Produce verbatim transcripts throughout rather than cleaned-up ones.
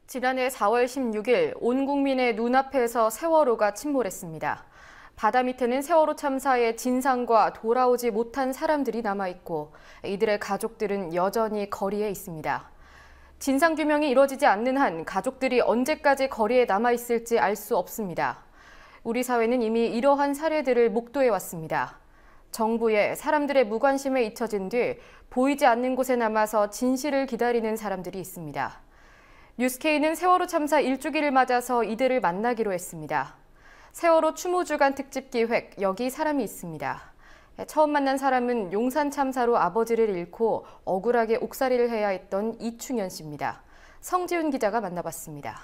지난해 사월 십육일 온 국민의 눈앞에서 세월호가 침몰했습니다. 바다 밑에는 세월호 참사의 진상과 돌아오지 못한 사람들이 남아있고 이들의 가족들은 여전히 거리에 있습니다. 진상규명이 이뤄지지 않는 한 가족들이 언제까지 거리에 남아있을지 알 수 없습니다. 우리 사회는 이미 이러한 사례들을 목도해왔습니다. 정부의 사람들의 무관심에 잊혀진 뒤 보이지 않는 곳에 남아서 진실을 기다리는 사람들이 있습니다. 뉴스케이는 세월호 참사 일 주기를 맞아서 이들을 만나기로 했습니다. 세월호 추모주간 특집 기획, 여기 사람이 있습니다. 처음 만난 사람은 용산 참사로 아버지를 잃고 억울하게 옥살이를 해야 했던 이충현 씨입니다. 성지훈 기자가 만나봤습니다.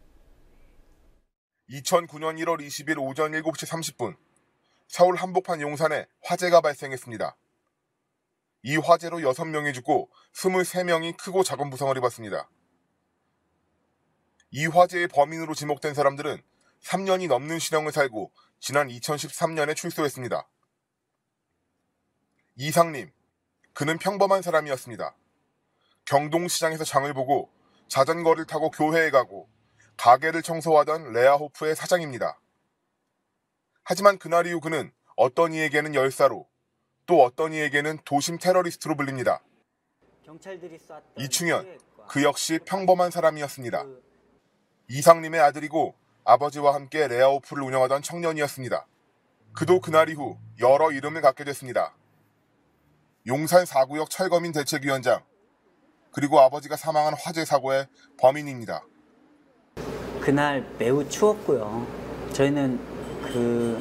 이천구년 일월 이십일 오전 일곱 시 삼십 분, 서울 한복판 용산에 화재가 발생했습니다. 이 화재로 여섯 명이 죽고 스물세 명이 크고 작은 부상을 입었습니다. 이 화재의 범인으로 지목된 사람들은 삼 년이 넘는 실형을 살고 지난 이천십삼년에 출소했습니다. 이상님, 그는 평범한 사람이었습니다. 경동시장에서 장을 보고 자전거를 타고 교회에 가고 가게를 청소하던 레아호프의 사장입니다. 하지만 그날 이후 그는 어떤 이에게는 열사로, 또 어떤 이에게는 도심 테러리스트로 불립니다. 이충현, 그 역시 평범한 사람이었습니다. 이상님의 아들이고 아버지와 함께 레아호프를 운영하던 청년이었습니다. 그도 그날 이후 여러 이름을 갖게 됐습니다. 용산 사 구역 철거민 대책위원장, 그리고 아버지가 사망한 화재 사고의 범인입니다. 그날 매우 추웠고요. 저희는 그,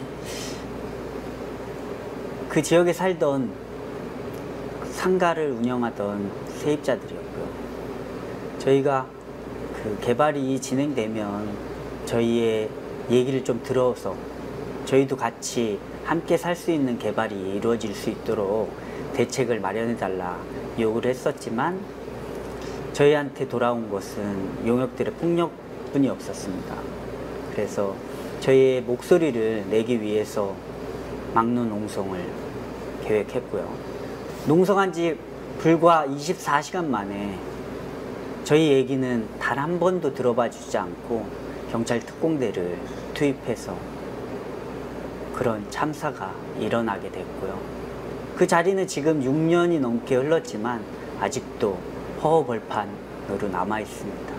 그 지역에 살던 상가를 운영하던 세입자들이었고요. 저희가 그 개발이 진행되면 저희의 얘기를 좀 들어서 저희도 같이 함께 살 수 있는 개발이 이루어질 수 있도록 대책을 마련해달라 요구를 했었지만 저희한테 돌아온 것은 용역들의 폭력뿐이 없었습니다. 그래서 저희의 목소리를 내기 위해서 막루 농성을 계획했고요. 농성한 지 불과 이십사 시간 만에 저희 얘기는 단 한 번도 들어봐 주지 않고 경찰 특공대를 투입해서 그런 참사가 일어나게 됐고요. 그 자리는 지금 육 년이 넘게 흘렀지만 아직도 허허벌판으로 남아 있습니다.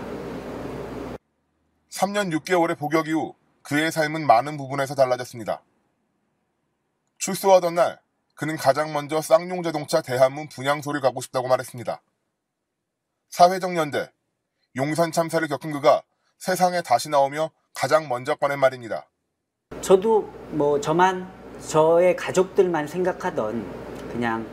삼 년 육 개월의 복역 이후 그의 삶은 많은 부분에서 달라졌습니다. 출소하던 날 그는 가장 먼저 쌍용자동차 대한문 분향소를 가고 싶다고 말했습니다. 사회적 연대, 용산 참사를 겪은 그가 세상에 다시 나오며 가장 먼저 꺼낸 말입니다. 저도 뭐 저만, 저의 가족들만 생각하던 그냥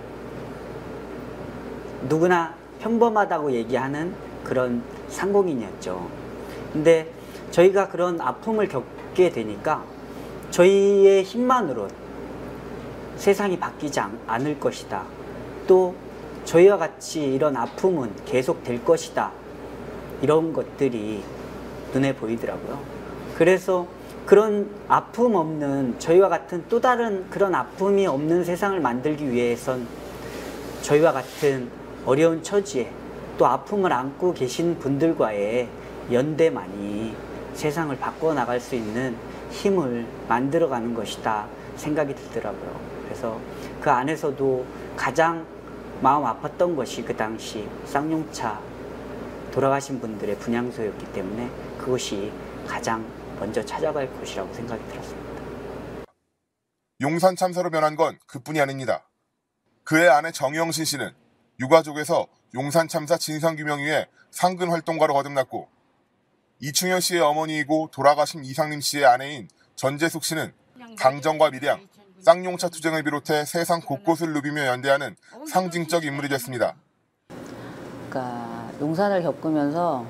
누구나 평범하다고 얘기하는 그런 상공인이었죠. 근데 저희가 그런 아픔을 겪게 되니까 저희의 힘만으로 세상이 바뀌지 않을 것이다. 또 저희와 같이 이런 아픔은 계속 될 것이다. 이런 것들이 눈에 보이더라고요. 그래서 그런 아픔 없는, 저희와 같은 또 다른 그런 아픔이 없는 세상을 만들기 위해선 저희와 같은 어려운 처지에 또 아픔을 안고 계신 분들과의 연대만이 세상을 바꿔나갈 수 있는 힘을 만들어가는 것이다 생각이 들더라고요. 그래서 그 안에서도 가장 마음 아팠던 것이 그 당시 쌍용차 돌아가신 분들의 분향소였기 때문에 그것이 가장 먼저 찾아갈 곳이라고 생각이 들었습니다. 용산 참사로 변한 건 그뿐이 아닙니다. 그의 아내 정영신 씨는 유가족에서 용산 참사 진상규명위에 상근 활동가로 거듭났고, 이충현 씨의 어머니이고 돌아가신 이상림 씨의 아내인 전재숙 씨는 강정과 밀양, 쌍용차 투쟁을 비롯해 세상 곳곳을 누비며 연대하는 상징적 인물이 됐습니다. 그러니까 용산을 겪으면서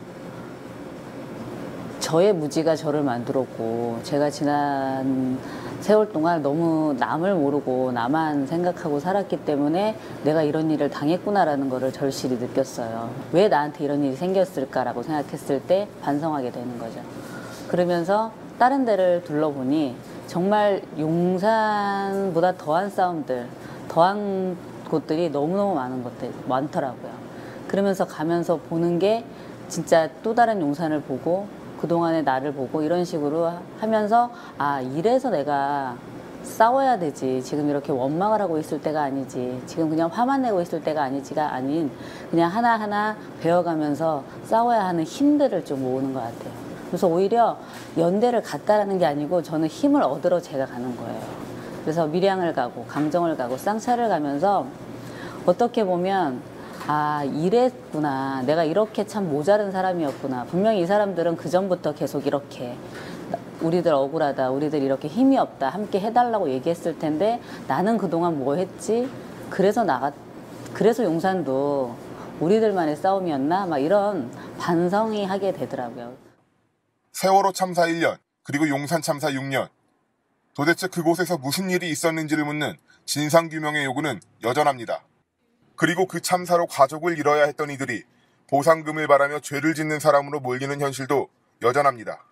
저의 무지가 저를 만들었고, 제가 지난 세월 동안 너무 남을 모르고 나만 생각하고 살았기 때문에 내가 이런 일을 당했구나라는 거를 절실히 느꼈어요. 왜 나한테 이런 일이 생겼을까라고 생각했을 때 반성하게 되는 거죠. 그러면서 다른 데를 둘러보니 정말 용산보다 더한 싸움들, 더한 곳들이 너무너무 많은 것들이 많더라고요. 그러면서 가면서 보는 게 진짜 또 다른 용산을 보고 그동안의 나를 보고 이런 식으로 하면서 아, 이래서 내가 싸워야 되지. 지금 이렇게 원망을 하고 있을 때가 아니지. 지금 그냥 화만 내고 있을 때가 아니지가 아닌 그냥 하나하나 배워가면서 싸워야 하는 힘들을 좀 모으는 것 같아요. 그래서 오히려 연대를 갔다라는 게 아니고 저는 힘을 얻으러 제가 가는 거예요. 그래서 밀양을 가고 강정을 가고 쌍차를 가면서 어떻게 보면 아, 이랬구나. 내가 이렇게 참 모자른 사람이었구나. 분명히 이 사람들은 그전부터 계속 이렇게 우리들 억울하다. 우리들 이렇게 힘이 없다. 함께 해달라고 얘기했을 텐데 나는 그동안 뭐 했지? 그래서 나가, 그래서 용산도 우리들만의 싸움이었나? 막 이런 반성이 하게 되더라고요. 세월호 참사 일 년, 그리고 용산 참사 육 년. 도대체 그곳에서 무슨 일이 있었는지를 묻는 진상규명의 요구는 여전합니다. 그리고 그 참사로 가족을 잃어야 했던 이들이 보상금을 바라며 죄를 짓는 사람으로 몰리는 현실도 여전합니다.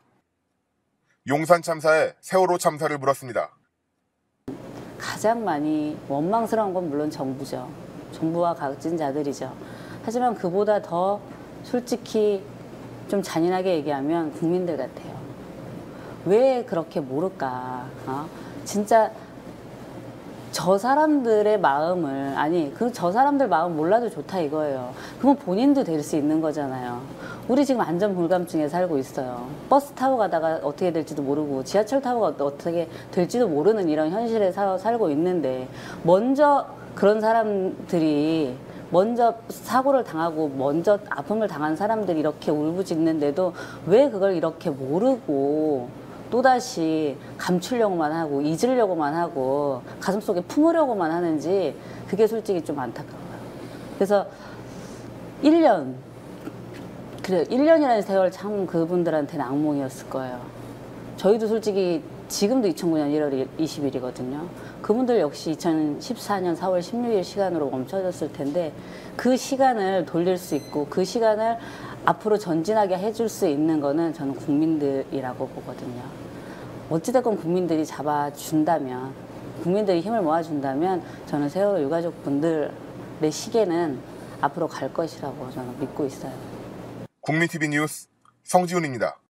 용산 참사에 세월호 참사를 물었습니다. 가장 많이 원망스러운 건 물론 정부죠. 정부와 각진 자들이죠. 하지만 그보다 더 솔직히 좀 잔인하게 얘기하면 국민들 같아요. 왜 그렇게 모를까? 어? 진짜 저 사람들의 마음을, 아니 그 저 사람들 마음 몰라도 좋다 이거예요. 그건 본인도 될 수 있는 거잖아요. 우리 지금 안전 불감증에 살고 있어요. 버스 타고 가다가 어떻게 될지도 모르고 지하철 타고 가다 어떻게 될지도 모르는 이런 현실에 사, 살고 있는데 먼저 그런 사람들이 먼저 사고를 당하고 먼저 아픔을 당한 사람들이 이렇게 울부짖는데도 왜 그걸 이렇게 모르고 또다시 감추려고만 하고 잊으려고만 하고 가슴속에 품으려고만 하는지 그게 솔직히 좀 안타까워요. 그래서 일 년, 그래 일 년이라는 세월 참 그분들한테는 악몽이었을 거예요. 저희도 솔직히 지금도 이천구 년 일월 이십일이거든요. 그분들 역시 이천십사 년 사월 십육일 시간으로 멈춰졌을 텐데 그 시간을 돌릴 수 있고 그 시간을 앞으로 전진하게 해줄 수 있는 거는 저는 국민들이라고 보거든요. 어찌됐건 국민들이 잡아준다면, 국민들이 힘을 모아준다면 저는 세월호 유가족분들의 시계는 앞으로 갈 것이라고 저는 믿고 있어요. 국민티비 뉴스 성지훈입니다.